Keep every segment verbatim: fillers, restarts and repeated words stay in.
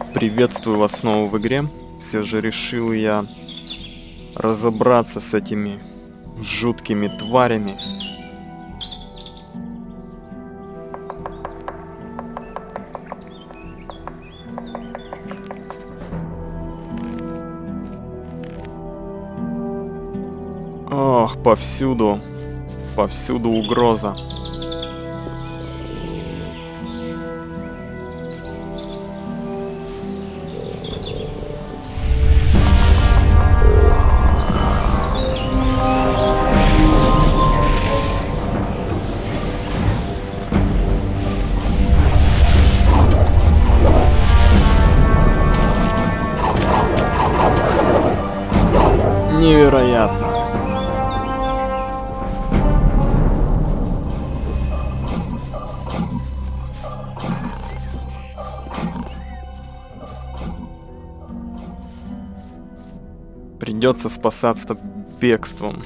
Приветствую вас снова в игре. Все же решил я разобраться с этими жуткими тварями. Ох, повсюду, повсюду угроза. Невероятно. Придется спасаться бегством.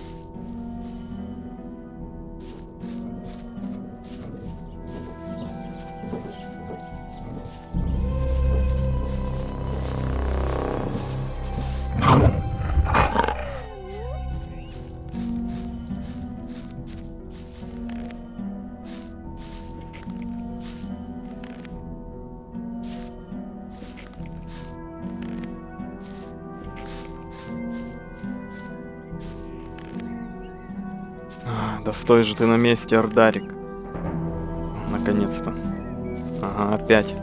Да стой же ты на месте, Ардарик. Наконец-то. Ага, опять.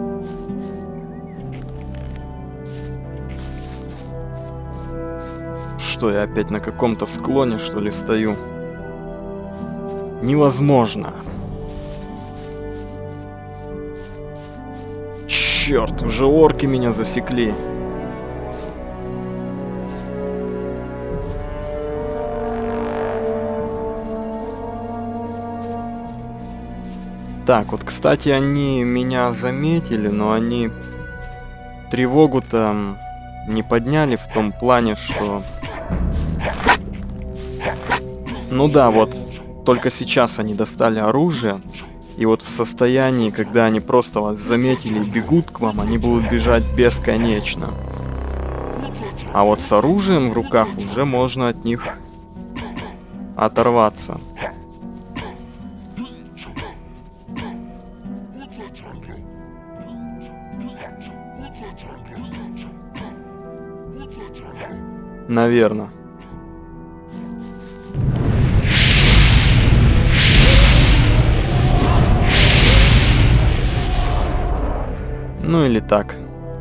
Что, я опять на каком-то склоне, что ли, стою? Невозможно. Черт, уже орки меня засекли. Так, вот, кстати, они меня заметили, но они тревогу-то не подняли в том плане, что... Ну да, вот, только сейчас они достали оружие, и вот в состоянии, когда они просто вас заметили и бегут к вам, они будут бежать бесконечно. А вот с оружием в руках уже можно от них оторваться. Наверно. Ну или так.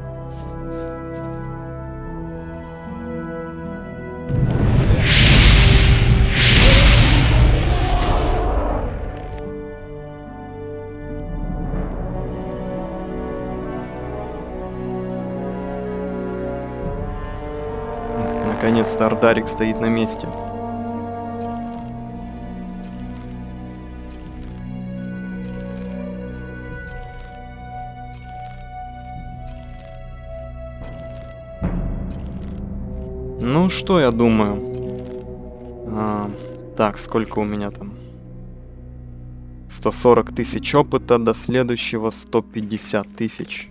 Наконец-то Ардарик стоит на месте. Ну что, я думаю. А, так, сколько у меня там? сто сорок тысяч опыта, до следующего сто пятьдесят тысяч.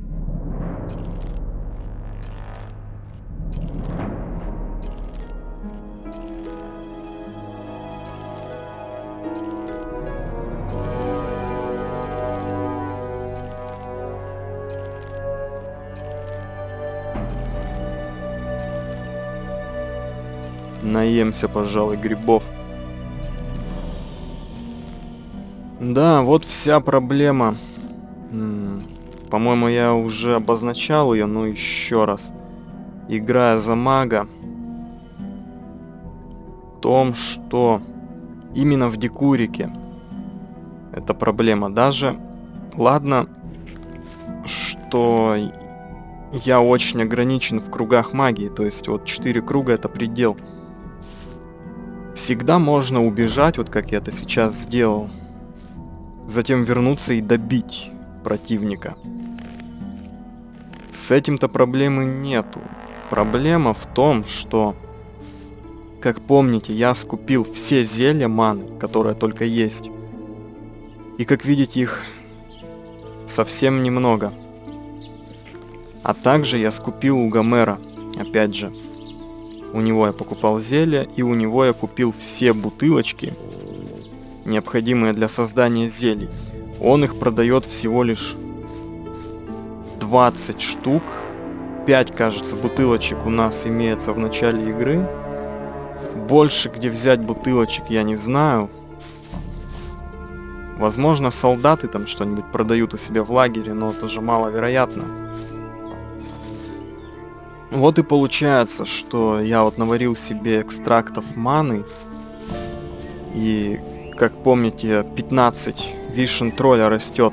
Наемся, пожалуй, грибов. Да, вот вся проблема. По-моему, я уже обозначал ее, но еще раз. Играя за мага, в том, что именно в Декурике это проблема. Даже, ладно, что я очень ограничен в кругах магии, то есть вот четыре круга это предел. Всегда можно убежать, вот как я это сейчас сделал. Затем вернуться и добить противника. С этим-то проблемы нету. Проблема в том, что, как помните, я скупил все зелья маны, которые только есть. И как видите, их совсем немного. А также я скупил у Гомера, опять же. У него я покупал зелья, и у него я купил все бутылочки, необходимые для создания зелий. Он их продает всего лишь двадцать штук. пять, кажется, бутылочек у нас имеется в начале игры. Больше где взять бутылочек я не знаю. Возможно, солдаты там что-нибудь продают у себя в лагере, но это же маловероятно. Вот и получается, что я вот наварил себе экстрактов маны. И, как помните, пятнадцать вишен тролля растет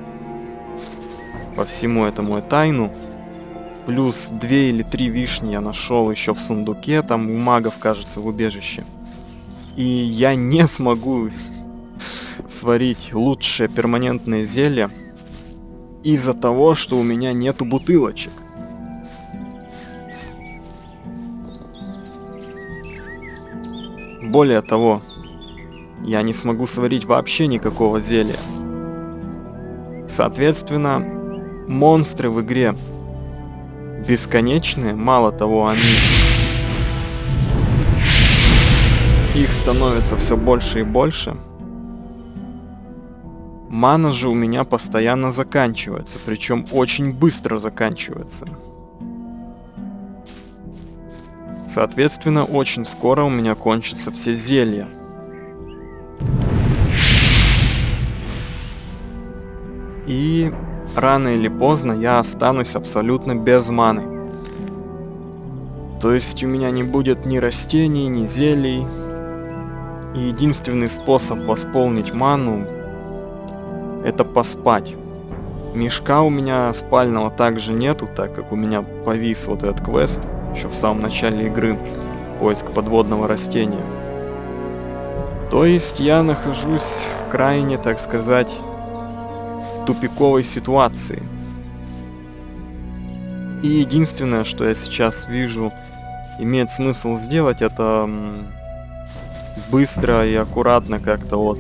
по всему этому этайну. Плюс две или три вишни я нашел еще в сундуке, там у магов, кажется, в убежище. И я не смогу сварить лучшее перманентное зелье из-за того, что у меня нету бутылочек. Более того, я не смогу сварить вообще никакого зелья. Соответственно, монстры в игре бесконечные, мало того, они... их становится все больше и больше. Мана же у меня постоянно заканчивается, причем очень быстро заканчивается. Соответственно, очень скоро у меня кончатся все зелья. И рано или поздно я останусь абсолютно без маны. То есть у меня не будет ни растений, ни зелий. И единственный способ восполнить ману — это поспать. Мешка у меня спального также нету, так как у меня повис вот этот квест еще в самом начале игры, поиск подводного растения. То есть я нахожусь в крайне, так сказать, тупиковой ситуации. И единственное, что я сейчас вижу, имеет смысл сделать, это быстро и аккуратно как-то вот,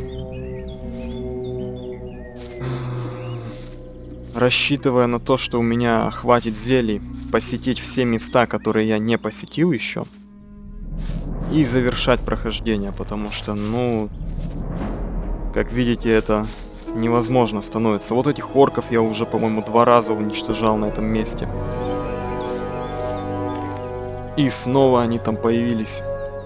рассчитывая на то, что у меня хватит зелий, посетить все места, которые я не посетил еще, и завершать прохождение, потому что, ну, как видите, это невозможно становится. Вот этих орков я уже, по-моему, два раза уничтожал на этом месте. И снова они там появились.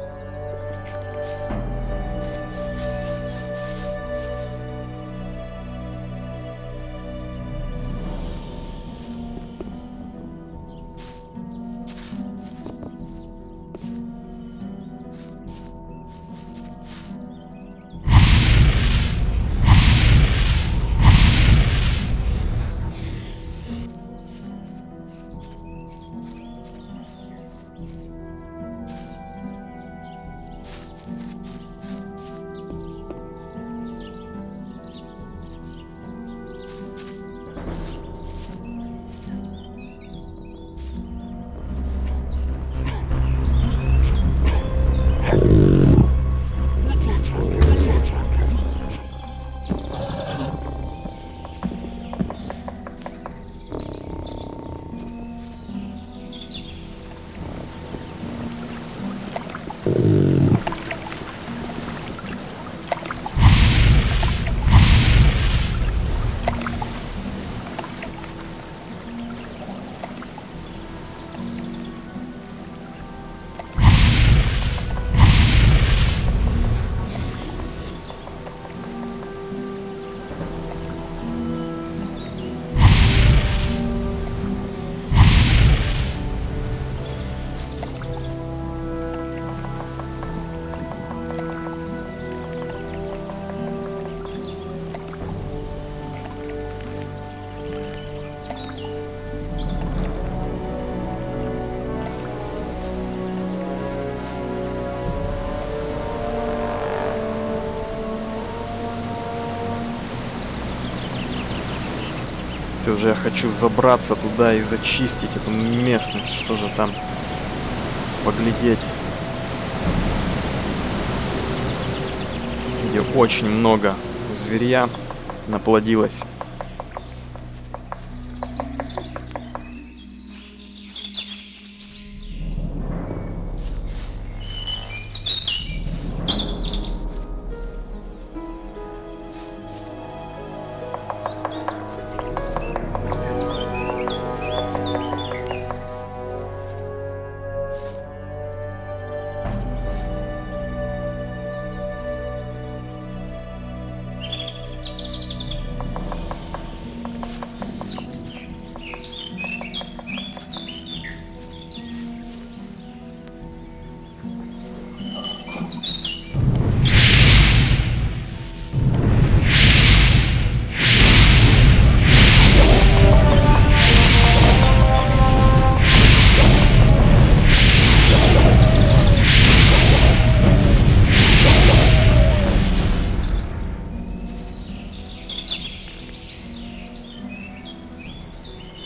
Все же я хочу забраться туда и зачистить эту местность, что же там поглядеть. Где очень много зверя наплодилось.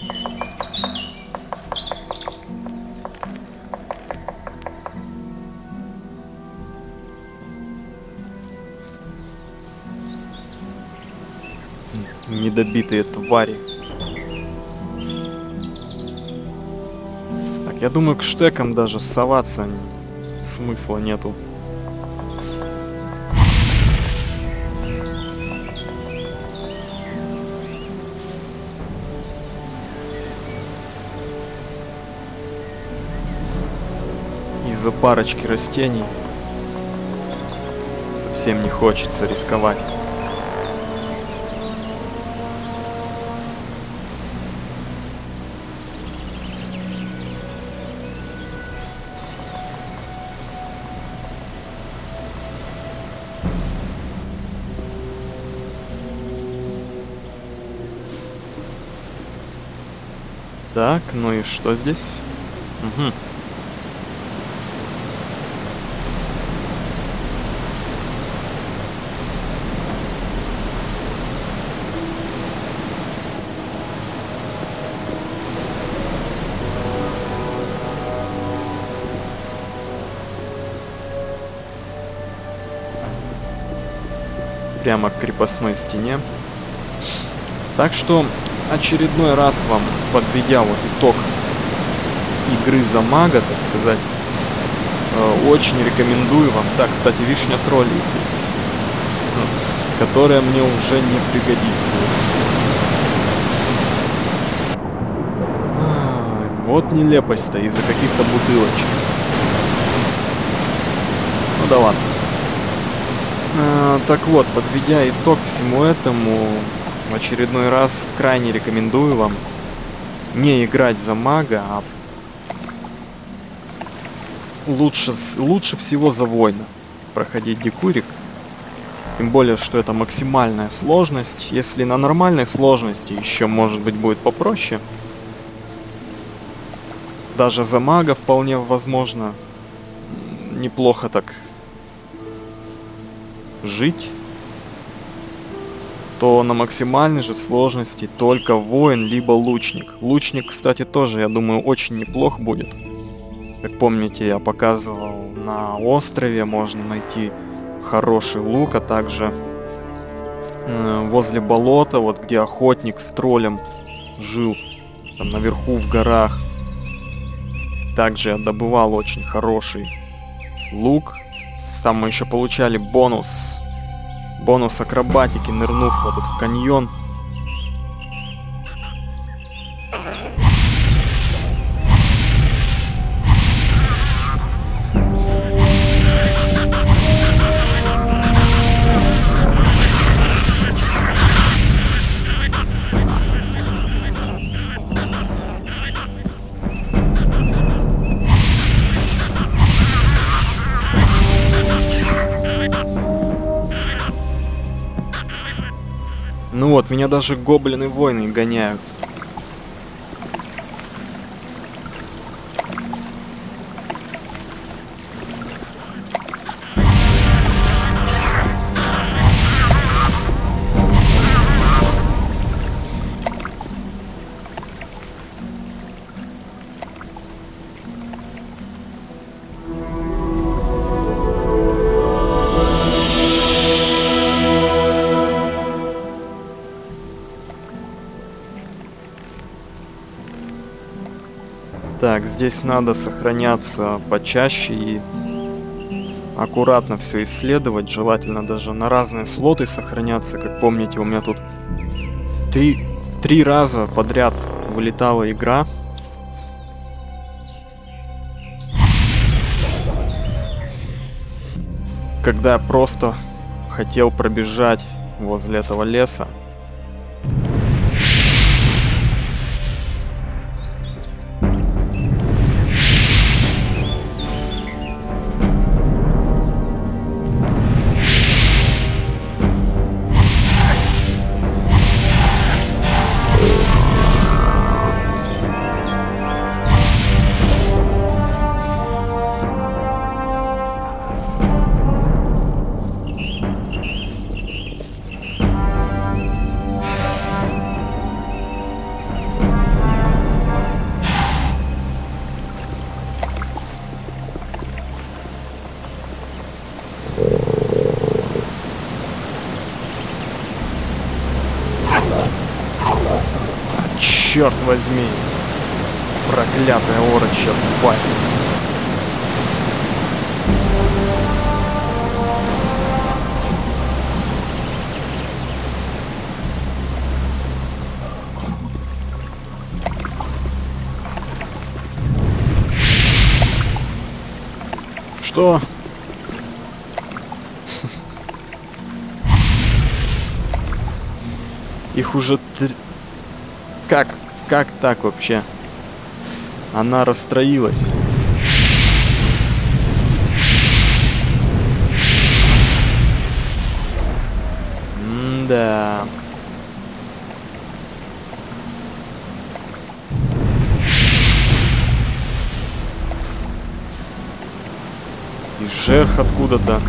Недобитые твари. Так, я думаю, к штекам даже соваться смысла нету. Из-за парочки растений совсем не хочется рисковать. Так, ну и что здесь? Угу. Прямо к крепостной стене. Так что очередной раз вам, подведя вот итог игры за мага, так сказать, э, очень рекомендую вам. Да, кстати, вишня троллей здесь, которая мне уже не пригодится. А, вот нелепость-то из-за каких-то бутылочек. Ну да ладно. А, так вот, подведя итог всему этому, в очередной раз крайне рекомендую вам не играть за мага, а лучше, лучше всего за воина проходить дикурик. Тем более, что это максимальная сложность. Если на нормальной сложности еще, может быть, будет попроще. Даже за мага вполне возможно неплохо так жить. То на максимальной же сложности только воин либо лучник. Лучник, кстати, тоже, я думаю, очень неплох будет. Как помните, я показывал, на острове можно найти хороший лук, а также э, возле болота, вот где охотник с троллем жил, там наверху в горах. Также я добывал очень хороший лук. Там мы еще получали бонус. Бонус акробатики, нырнув в этот каньон. Ну вот, меня даже гоблины-воины гоняют. Так, здесь надо сохраняться почаще и аккуратно все исследовать. Желательно даже на разные слоты сохраняться. Как помните, у меня тут три, три раза подряд вылетала игра. Когда я просто хотел пробежать возле этого леса. Черт возьми! Проклятая ора, черт тварь! Что? Их уже три... Как? Как так вообще? Она расстроилась. М-да. И жерх откуда-то.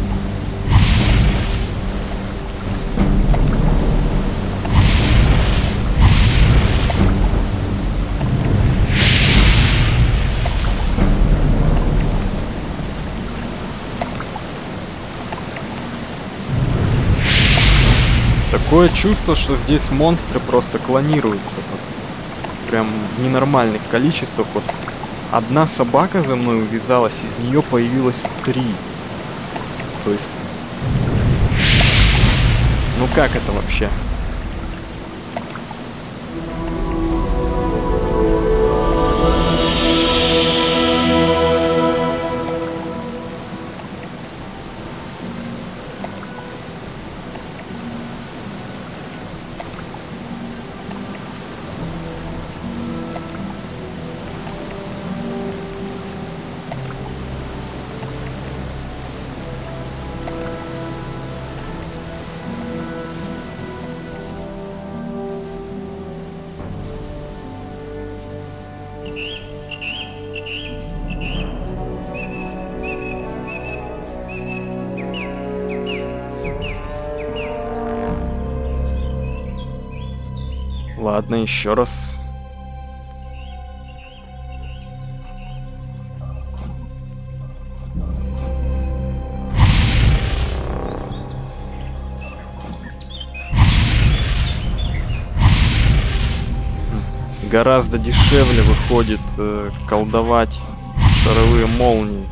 Такое чувство, что здесь монстры просто клонируются. Прям в ненормальных количествах. Вот одна собака за мной увязалась, из нее появилось три. То есть... Ну как это вообще? Ладно, еще раз. Гораздо дешевле выходит э, колдовать шаровые молнии.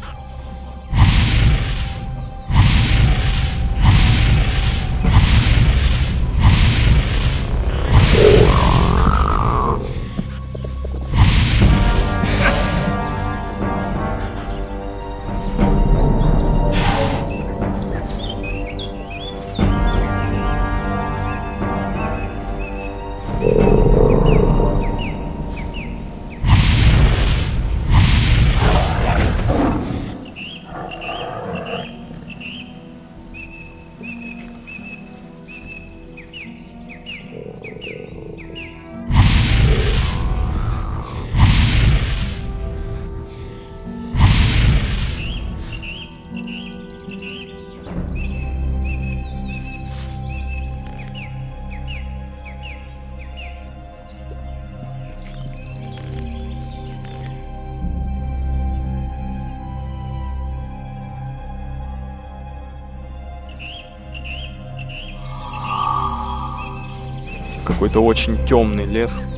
Какой-то очень темный лес.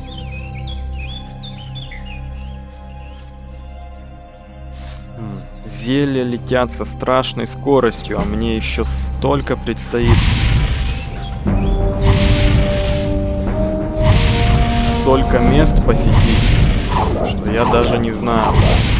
Зелья летят со страшной скоростью, а мне еще столько предстоит. Столько мест посетить, что я даже не знаю.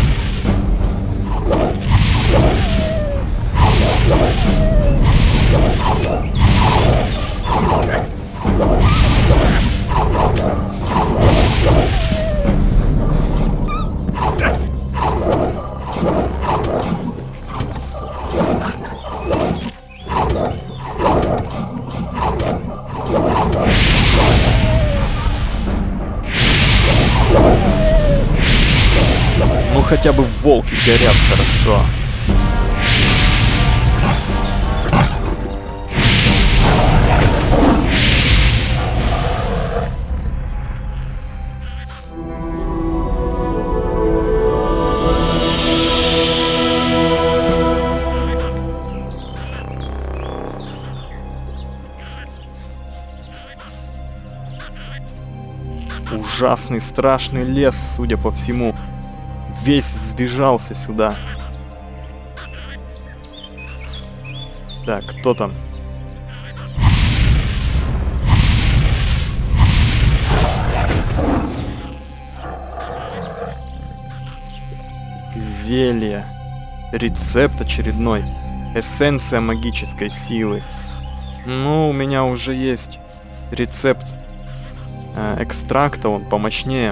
Ну хотя бы волки горят хорошо. ужасный, страшный лес, судя по всему. Весь сбежался сюда. Так, кто там? Зелье. Рецепт очередной. Эссенция магической силы. Ну, у меня уже есть рецепт э, экстракта, он помощнее.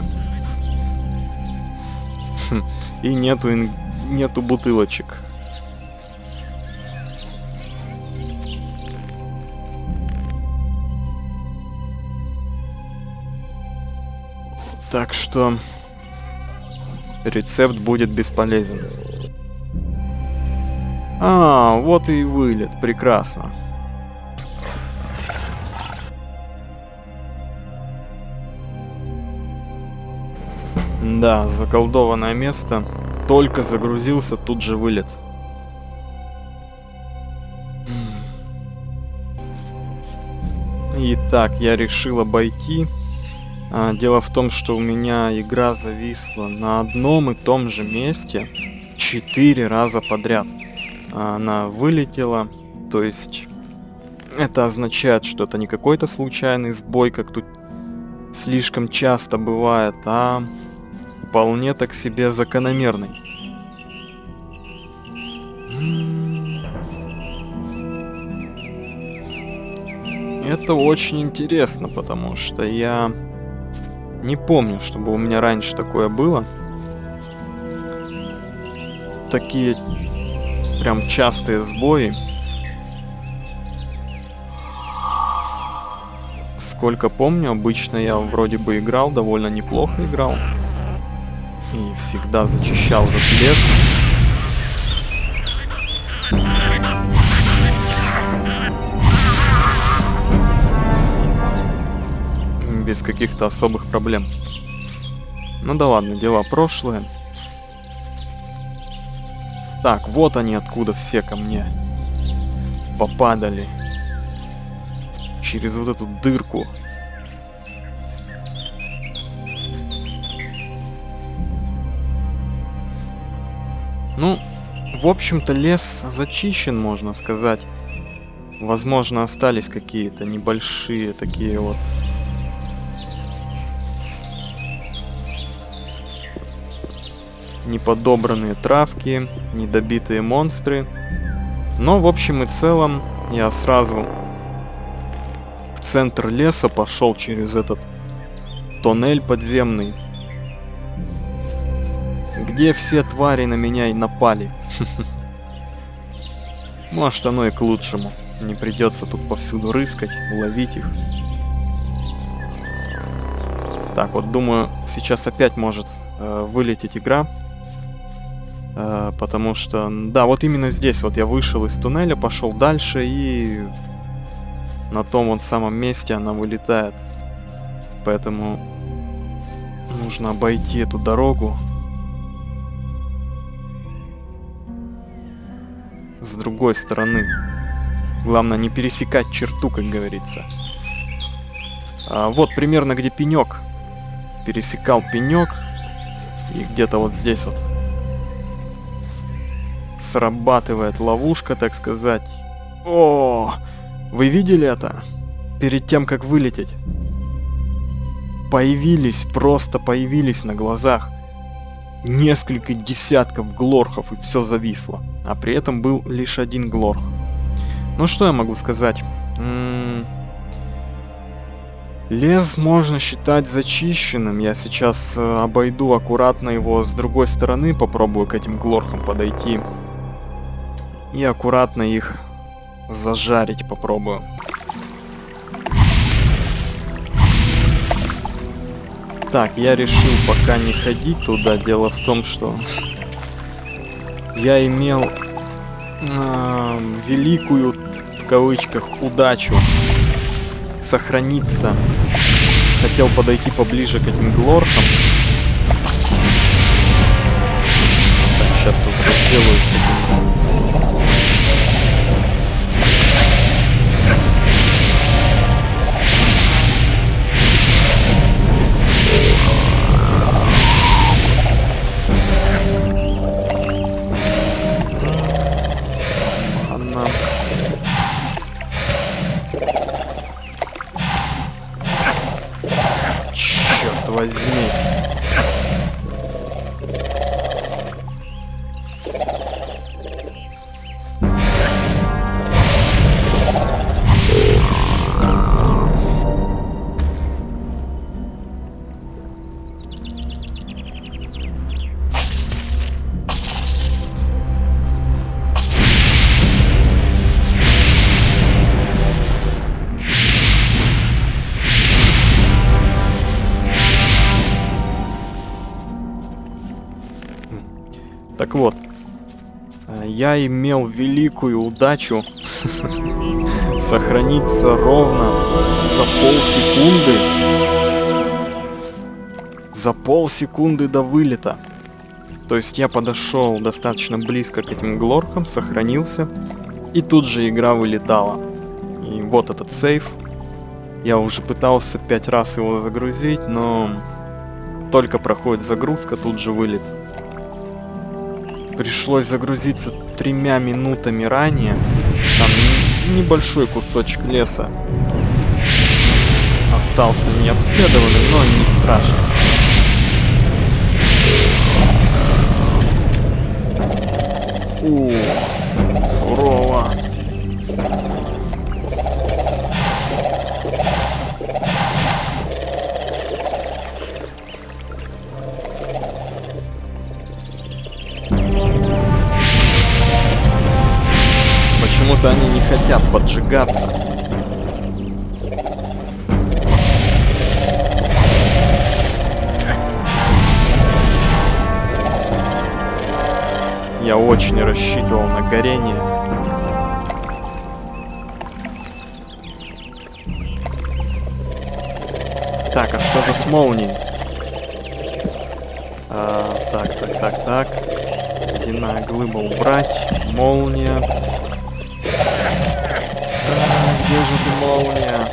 Хм, и нету, ин... нету бутылочек. Так что рецепт будет бесполезен. А, вот и вылет. Прекрасно. Да, заколдованное место. Только загрузился, тут же вылет. Итак, я решил обойти. А, дело в том, что у меня игра зависла на одном и том же месте четыре раза подряд. Она вылетела, то есть это означает, что это не какой-то случайный сбой, как тут слишком часто бывает, а вполне так себе закономерный. Это очень интересно, потому что я не помню, чтобы у меня раньше такое было. Такие прям частые сбои. Сколько помню, обычно я вроде бы играл, довольно неплохо играл. И всегда зачищал этот лес. Без каких-то особых проблем. Ну да ладно, дела прошлые. Так, вот они откуда все ко мне попадали. Через вот эту дырку. Ну, в общем-то, лес зачищен, можно сказать. Возможно, остались какие-то небольшие такие вот неподобранные травки, недобитые монстры. Но в общем и целом я сразу в центр леса пошел через этот тоннель подземный, где все твари на меня и напали. Может, оно и к лучшему. Не придется тут повсюду рыскать, ловить их. Так, вот думаю, сейчас опять может э, вылететь игра. Uh, потому что, да, вот именно здесь вот я вышел из туннеля, пошел дальше, и на том вот самом месте она вылетает. Поэтому нужно обойти эту дорогу с другой стороны. Главное не пересекать черту, как говорится. Uh, вот примерно где пенек. Пересекал пенек, и где-то вот здесь вот срабатывает ловушка, так сказать. О, вы видели это? Перед тем, как вылететь, появились, просто появились на глазах несколько десятков глорхов, и все зависло. А при этом был лишь один глорх. Ну что я могу сказать? М-м- лес можно считать зачищенным. Я сейчас э, обойду аккуратно его с другой стороны, попробую к этим глорхам подойти. И аккуратно их зажарить попробую. Так, я решил пока не ходить туда. Дело в том, что я имел э, великую, в кавычках, удачу сохраниться. Хотел подойти поближе к этим глорхам. Так, сейчас тут сделаю секунду. черт возьми. Так вот, я имел великую удачу сохраниться ровно за полсекунды. За полсекунды до вылета. То есть я подошел достаточно близко к этим глоркам, сохранился, и тут же игра вылетала. И вот этот сейф. Я уже пытался пять раз его загрузить, но только проходит загрузка, тут же вылет. Пришлось загрузиться тремя минутами ранее. Там небольшой кусочек леса остался необследованным, но не страшно. У, сурово. Почему-то они не хотят поджигаться. Я очень рассчитывал на горение. Так, а что же с молнией? А, так, так, так, так. Ледяная глыба убрать. Молния. А, где же ты, молния?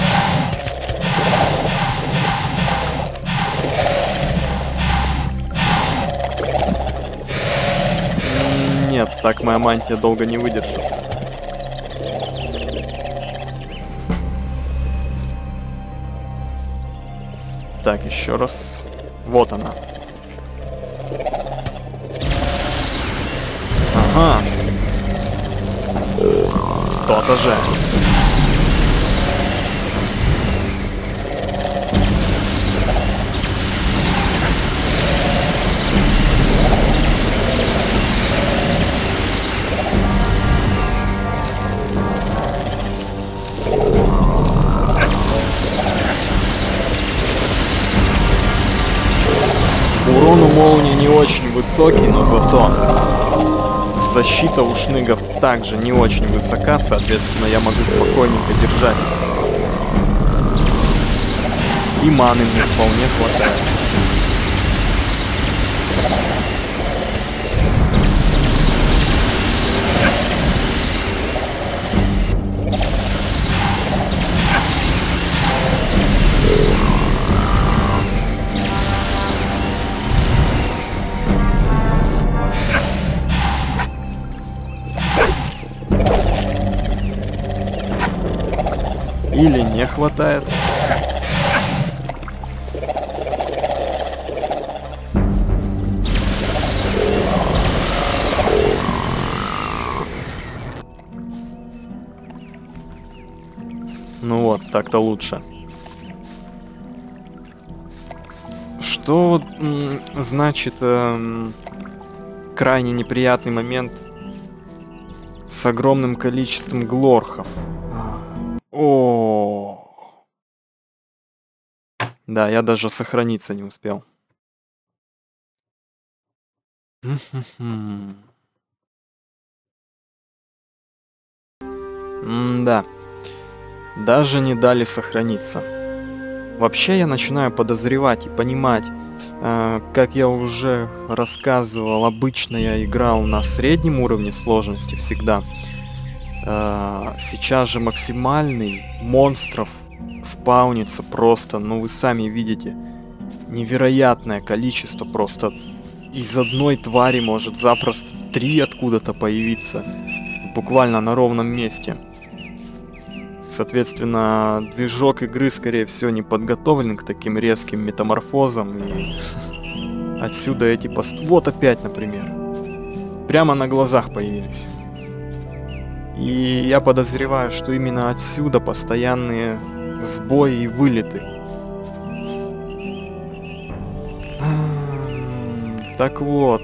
Нет, так моя мантия долго не выдержит. Так, еще раз. Вот она. Ага. То-то же. Урон у молнии не очень высокий, но зато защита у шныгов также не очень высока, соответственно, я могу спокойненько держать. И маны мне вполне хватает. Или не хватает. Ну вот, так-то лучше. Что м, значит эм, крайне неприятный момент с огромным количеством глорхов? О, да, я даже сохраниться не успел. М-да. Даже не дали сохраниться. Вообще я начинаю подозревать и понимать, э, как я уже рассказывал, обычно я играл на среднем уровне сложности всегда. Э, сейчас же максимальный монстров спаунится просто, ну вы сами видите, невероятное количество, просто из одной твари может запросто три откуда-то появиться, буквально на ровном месте. Соответственно, движок игры, скорее всего, не подготовлен к таким резким метаморфозам. И отсюда эти пост... Вот опять, например. Прямо на глазах появились. И я подозреваю, что именно отсюда постоянные сбои и вылеты. Так вот.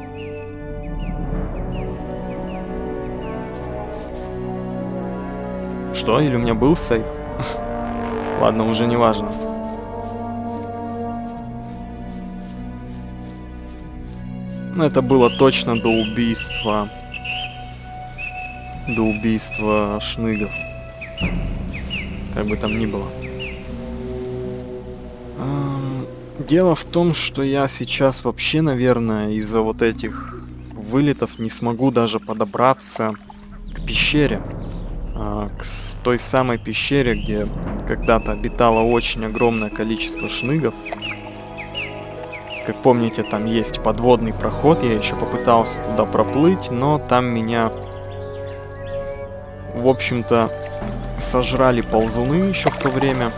Что? Или у меня был сейф? Ладно, уже не важно. Но это было точно до убийства. До убийства шныгов. Как бы там ни было. Дело в том, что я сейчас вообще, наверное, из-за вот этих вылетов не смогу даже подобраться к пещере. К той самой пещере, где когда-то обитало очень огромное количество шныгов. Как помните, там есть подводный проход, я еще попытался туда проплыть, но там меня, в общем-то, сожрали ползуны еще в то время.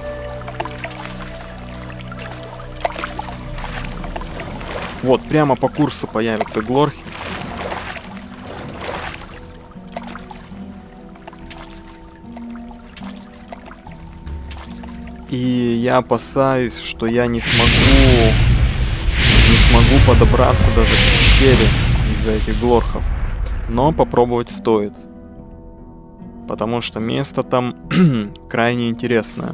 Вот, прямо по курсу появятся глорхи. И я опасаюсь, что я не смогу, не смогу подобраться даже к пещере из-за этих глорхов. Но попробовать стоит. Потому что место там крайне интересное.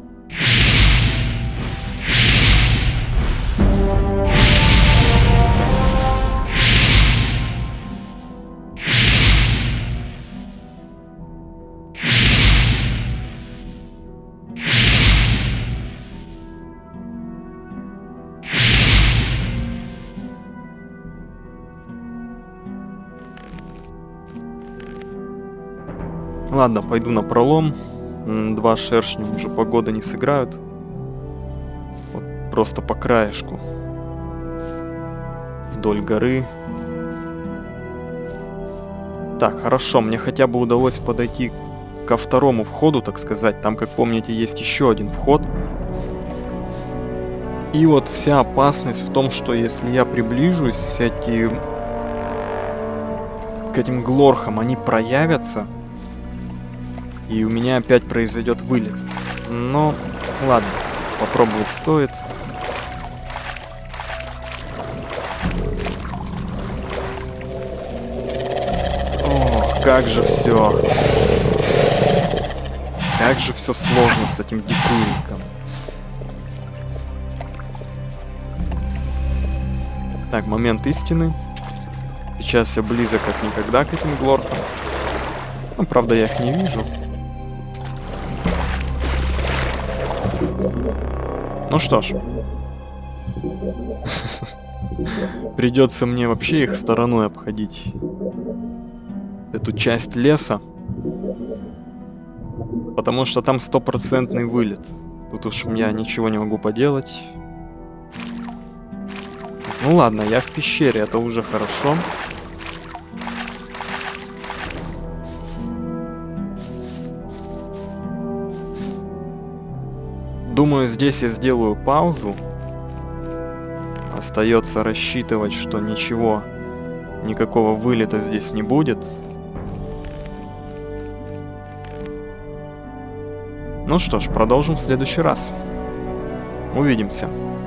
Ладно, пойду на пролом. Два шершня уже погода не сыграют. Вот просто по краешку. Вдоль горы. Так, хорошо, мне хотя бы удалось подойти ко второму входу, так сказать. Там, как помните, есть еще один вход. И вот вся опасность в том, что если я приближусь, эти... к этим глорхам, они проявятся. И у меня опять произойдет вылет. Но, ладно, попробовать стоит. Ох, как же все. Как же все сложно с этим дикуриком. Так, момент истины. Сейчас я близок как никогда к этим глоркам. Ну, правда, я их не вижу. Ну что ж. Придется мне вообще их стороной обходить. Эту часть леса. Потому что там стопроцентный вылет. Тут уж я ничего не могу поделать. Ну ладно, я в пещере, это уже хорошо. Думаю, здесь я сделаю паузу. Остается рассчитывать, что ничего, никакого вылета здесь не будет. Ну что ж, продолжим в следующий раз. Увидимся.